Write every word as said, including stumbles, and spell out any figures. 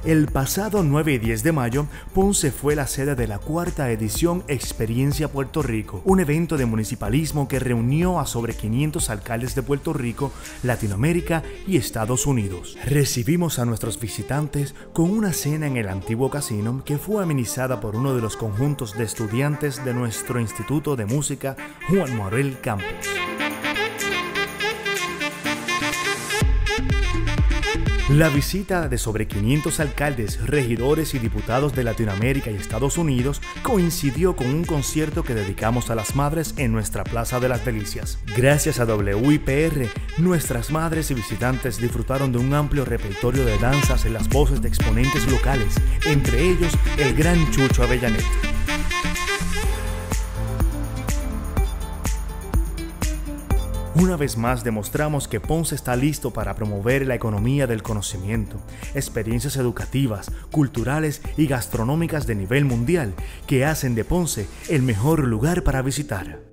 El pasado nueve y diez de mayo, Ponce fue la sede de la cuarta edición Experiencia Puerto Rico, un evento de municipalismo que reunió a sobre quinientos alcaldes de Puerto Rico, Latinoamérica y Estados Unidos. Recibimos a nuestros visitantes con una cena en el antiguo casino que fue amenizada por uno de los conjuntos de estudiantes de nuestro Instituto de Música Juan Morel Campos. La visita de sobre quinientos alcaldes, regidores y diputados de Latinoamérica y Estados Unidos coincidió con un concierto que dedicamos a las madres en nuestra Plaza de las Delicias. Gracias a W I P R, nuestras madres y visitantes disfrutaron de un amplio repertorio de danzas en las voces de exponentes locales, entre ellos el gran Chucho Avellanet. Una vez más demostramos que Ponce está listo para promover la economía del conocimiento, experiencias educativas, culturales y gastronómicas de nivel mundial que hacen de Ponce el mejor lugar para visitar.